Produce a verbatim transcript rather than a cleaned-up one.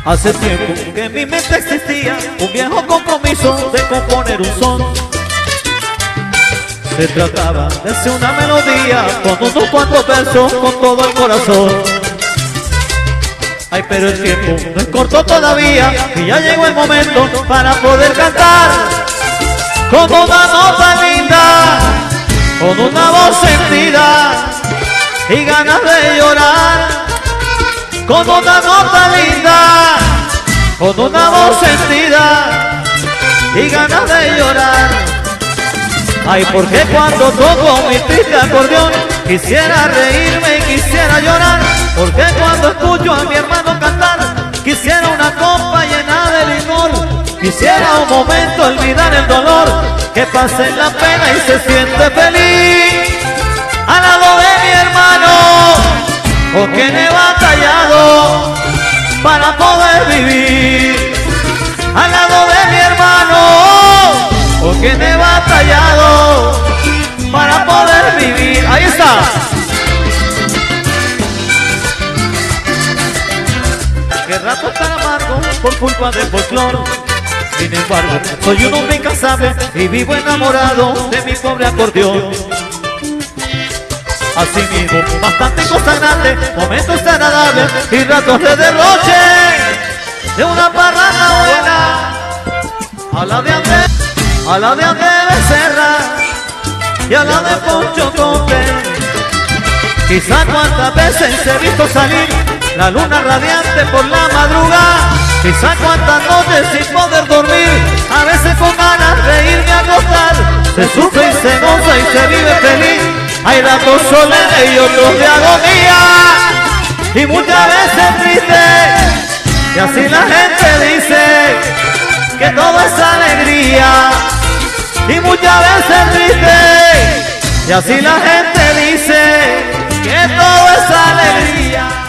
Hace tiempo que en mi mente existía un viejo compromiso de componer un son. Se trataba de hacer una melodía con unos cuantos versos con todo el corazón. Ay, pero el tiempo no es corto todavía y ya llegó el momento para poder cantar con una nota linda, con una voz sentida y ganas de llorar. Con una nota linda, con una voz sentida y ganas de llorar. Ay, porque cuando toco mi triste acordeón quisiera reírme y quisiera llorar. Porque cuando escucho a mi hermano cantar quisiera una copa llena de licor. Quisiera un momento olvidar el dolor, que pase la pena y se siente feliz al lado de mi hermano, porque me he batallado para poder vivir al lado de mi hermano, porque me he batallado para poder vivir. Ahí está. Qué rato tan amargo por culpa del folclor. Sin embargo, soy un hombre incansable y vivo enamorado de mi pobre acordeón. Así mismo, bastante cosas grandes, momentos agradables y ratos de derroche de una parranda buena. A la de Andrés, a la de Andrés Becerra y a la de Poncho Conte. Quizá cuántas veces he visto salir la luna radiante por la madrugada. Quizá cuántas noches sin poder dormir, a veces con ganas de irme a acostar. Se sufre y se goza y se vive feliz. Hay ratos solemnes y otros de agonía, y muchas veces tristes. Y así la gente dice que todo es alegría, y muchas veces triste. Y así la gente dice que todo es alegría.